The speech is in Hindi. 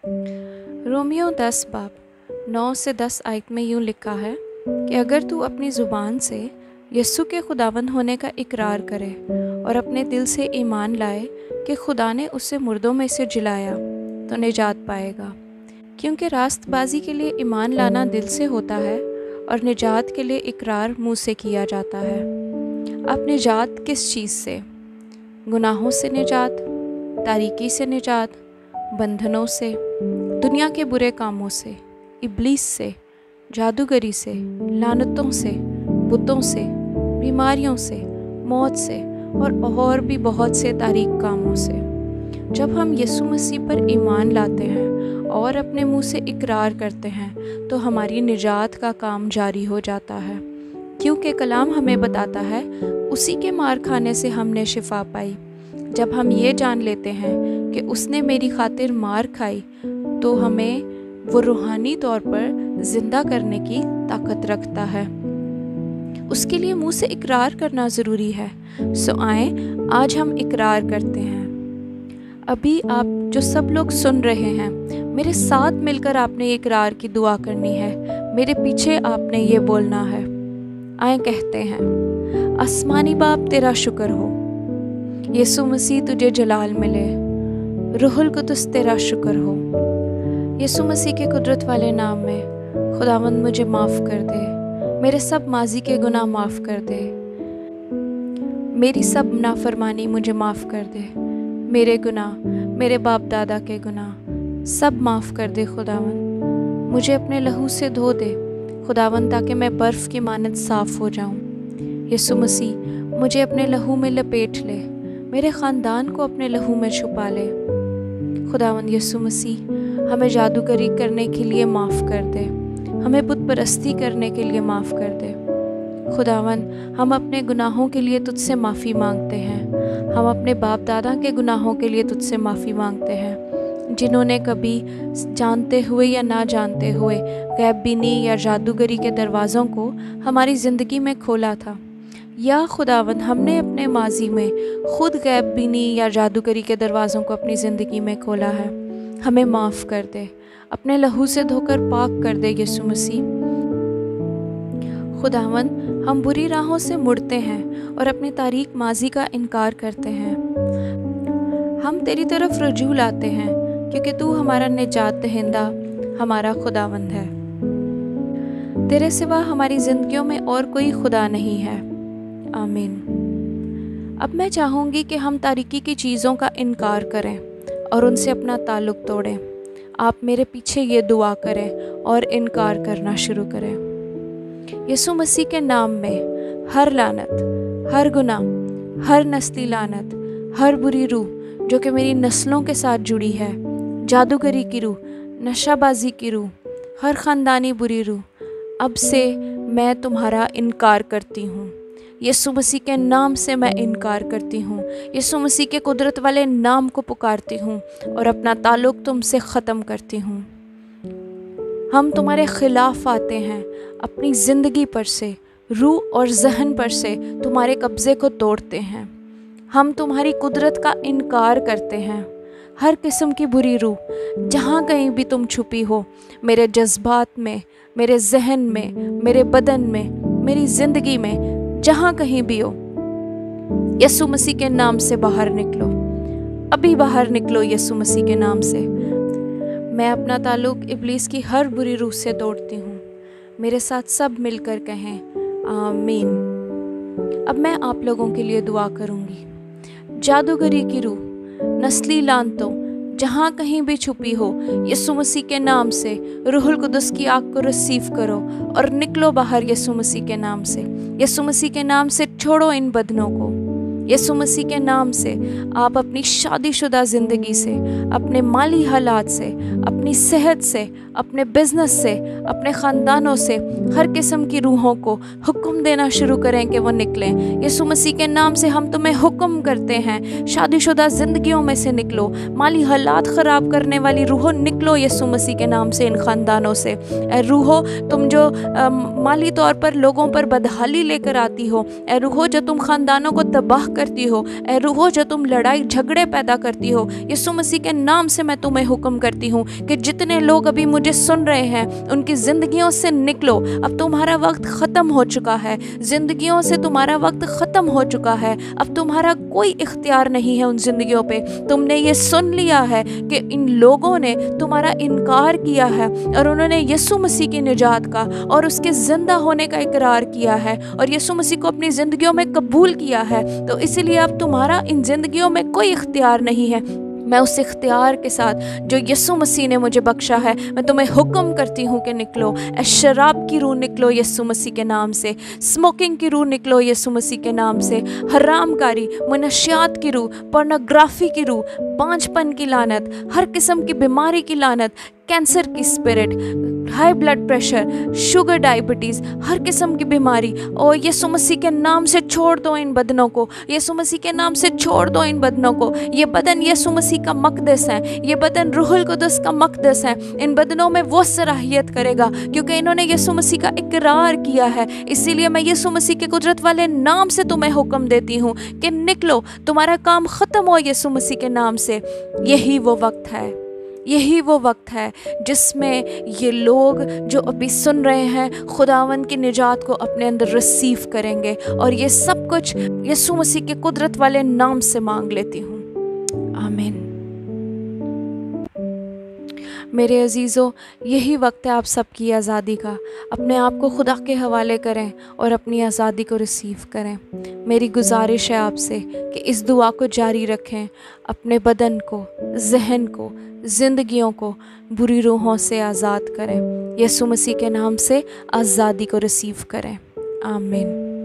रोमियो 10 बाब 9 से 10 आयत में यूँ लिखा है कि अगर तू अपनी ज़ुबान से यस्सु के खुदावंद होने का इकरार करे और अपने दिल से ईमान लाए कि खुदा ने उसे मुर्दों में से जिलाया तो निजात पाएगा। क्योंकि रास्तबाजी के लिए ईमान लाना दिल से होता है और निजात के लिए इकरार मुँह से किया जाता है। अब निजात किस चीज़ से? गुनाहों से निजात, तारीकी से निजात, बंधनों से, दुनिया के बुरे कामों से, इब्लीस से, जादूगरी से, लानतों से, बुतों से, बीमारियों से, मौत से और भी बहुत से तारीक कामों से। जब हम यीशु मसीह पर ईमान लाते हैं और अपने मुंह से इकरार करते हैं तो हमारी निजात का काम जारी हो जाता है, क्योंकि कलाम हमें बताता है उसी के मार खाने से हमने शिफा पाई। जब हम ये जान लेते हैं कि उसने मेरी खातिर मार खाई तो हमें वो रूहानी तौर पर जिंदा करने की ताकत रखता है। उसके लिए मुंह से इकरार करना ज़रूरी है। सो आए आज हम इकरार करते हैं। अभी आप जो सब लोग सुन रहे हैं, मेरे साथ मिलकर आपने इकरार की दुआ करनी है। मेरे पीछे आपने ये बोलना है। आए कहते हैं, आसमानी बाप तेरा शुक्र हो, यीशु मसीह तुझे जलाल मिले, रूहुल कुद्दुस तेरा शुक्र हो। यीशु मसीह के कुदरत वाले नाम में खुदावंद मुझे माफ़ कर दे, मेरे सब माजी के गुनाह माफ़ कर दे, मेरी सब नाफरमानी मुझे माफ़ कर दे, मेरे गुनाह, मेरे बाप दादा के गुनाह सब माफ़ कर दे खुदावंद। मुझे अपने लहू से धो दे खुदावंद, ताकि मैं बर्फ़ की मानद साफ़ हो जाऊं। यीशु मसीह मुझे अपने लहू में लपेट ले, मेरे ख़ानदान को अपने लहू में छुपा ले। खुदावंद यीशु मसीह हमें जादूगरी करने के लिए माफ़ कर दे, हमें बुत परस्ती करने के लिए माफ़ कर दे। खुदावंद हम अपने गुनाहों के लिए तुझसे माफ़ी मांगते हैं। हम अपने बाप दादा के गुनाहों के लिए तुझसे माफ़ी मांगते हैं, जिन्होंने कभी जानते हुए या ना जानते हुए गैबीनी या जादूगरी के दरवाज़ों को हमारी ज़िंदगी में खोला था। या खुदावंद हमने अपने माजी में खुद गैबीनी या जादूगरी के दरवाज़ों को अपनी ज़िंदगी में खोला है। हमें माफ़ कर दे, अपने लहू से धोकर पाक कर दे यीशु मसीह। खुदावंद हम बुरी राहों से मुड़ते हैं और अपनी तारीक माजी का इनकार करते हैं। हम तेरी तरफ रजू लाते हैं, क्योंकि तू हमारा निजात दहिंदा, हमारा खुदावंद है। तेरे सिवा हमारी ज़िंदगियों में और कोई खुदा नहीं है। आमीन। अब मैं चाहूँगी कि हम तारीकी की चीज़ों का इनकार करें और उनसे अपना ताल्लुक़ तोड़ें। आप मेरे पीछे ये दुआ करें और इनकार करना शुरू करें। यीशु मसीह के नाम में हर लानत, हर गुनाह, हर नस्ली लानत, हर बुरी रूह जो कि मेरी नस्लों के साथ जुड़ी है, जादूगरी की रूह, नशाबाजी की रूह, हर ख़ानदानी बुरी रूह, अब से मैं तुम्हारा इनकार करती हूँ। यीशु मसीह के नाम से मैं इनकार करती हूँ। यीशु मसीह के कुदरत वाले नाम को पुकारती हूँ और अपना ताल्लुक़ तुमसे ख़त्म करती हूँ। हम तुम्हारे ख़िलाफ़ आते हैं, अपनी ज़िंदगी पर से, रूह और जहन पर से तुम्हारे कब्ज़े को तोड़ते हैं। हम तुम्हारी कुदरत का इनकार करते हैं। हर किस्म की बुरी रूह जहाँ कहीं भी तुम छुपी हो, मेरे जज्बात में, मेरे जहन में, मेरे बदन में, मेरी ज़िंदगी में, जहाँ कहीं भी हो, यीशु मसीह के नाम से बाहर निकलो। अभी बाहर निकलो यीशु मसीह के नाम से। मैं अपना ताल्लुक़ इब्लीस की हर बुरी रूह से तोड़ती हूँ। मेरे साथ सब मिलकर कहें आमीन। अब मैं आप लोगों के लिए दुआ करूँगी। जादूगरी की रूह, नस्ली लानतों जहाँ कहीं भी छुपी हो, यीशु मसीह के नाम से रूहुल कुद्दुस की आग को रिसीव करो और निकलो बाहर यीशु मसीह के नाम से। यीशु मसीह के नाम से छोड़ो इन बदनों को। यीशु मसीह के नाम से आप अपनी शादीशुदा ज़िंदगी से, अपने माली हालात से, अपनी सेहत से, अपने बिजनेस से, अपने ख़ानदानों से हर किस्म की रूहों को हुक्म देना शुरू करें कि वो निकलें। यीशु मसीह के नाम से हम तुम्हें हुक्म करते हैं, शादीशुदा ज़िंदगियों में से निकलो, माली हालात ख़राब करने वाली रूहों निकलो यीशु मसीह के नाम से इन ख़ानदानों से। ए रूहो, तुम जो माली तौर पर लोगों पर बदहाली लेकर आती हो, ए रूहो जो तुम ख़ानदानों को तबाह करती हो, ए रूहो जो तुम लड़ाई झगड़े पैदा करती हो, यीशु मसीह के नाम से मैं तुम्हें हुक्म करती हूँ कि जितने लोग अभी मुझे सुन रहे हैं उनकी ज़िंदगियों से निकलो। अब तुम्हारा वक्त ख़त्म हो चुका है, ज़िंदगियों से तुम्हारा वक्त ख़त्म हो चुका है। अब तुम्हारा कोई इख्तियार नहीं है उन ज़िंदगियों पे। तुमने ये सुन लिया है कि इन लोगों ने तुम्हारा इनकार किया है और उन्होंने यीशु मसीह की निजात का और उसके ज़िंदा होने का इकरार किया है और यीशु मसीह को अपनी ज़िंदगियों में कबूल किया है। तो इसलिए अब तुम्हारा इन ज़िंदगियों में कोई इख्तियार नहीं है। मैं उस इख्तियार के साथ जो यीशु मसीह ने मुझे बख्शा है, मैं तुम्हें हुक्म करती हूँ कि निकलो। शराब की रूह निकलो यीशु मसीह के नाम से, स्मोकिंग की रूह निकलो यीशु मसीह के नाम से, हरामकारी, मनशियात की रूह, पोर्नोग्राफी की रूह, बांझपन की लानत, हर किस्म की बीमारी की लानत, कैंसर की spirit, high blood pressure, sugar, diabetes, हर किस्म की बीमारी, और यीशु मसीह के नाम से छोड़ दो इन बदनों को, यीशु मसीह के नाम से छोड़ दो इन बदनों को। ये बदन यीशु मसीह का मकदस है, ये बदन रूहुल कुदस का मकदस है। इन बदनों में वो सलाहियत करेगा क्योंकि इन्होंने यीशु मसीह का इकरार किया है। इसीलिए मैं यीशु मसीह के कुदरत वाले नाम से तुम्हें हुक्म देती हूँ कि निकलो, तुम्हारा काम ख़त्म हो यीशु मसीह के नाम से। यही वो वक्त है, यही वो वक्त है जिसमें ये लोग जो अभी सुन रहे हैं खुदावंद की निजात को अपने अंदर रिसीव करेंगे। और ये सब कुछ यीशु मसीह के कुदरत वाले नाम से मांग लेती हूँ, आमीन। मेरे अजीज़ों, यही वक्त है आप सबकी आज़ादी का। अपने आप को खुदा के हवाले करें और अपनी आज़ादी को रिसीव करें। मेरी गुजारिश है आपसे कि इस दुआ को जारी रखें, अपने बदन को, जहन को, ज़िंदगियों को बुरी रूहों से आज़ाद करें। यीशु मसीह के नाम से आज़ादी को रिसीव करें, आमीन।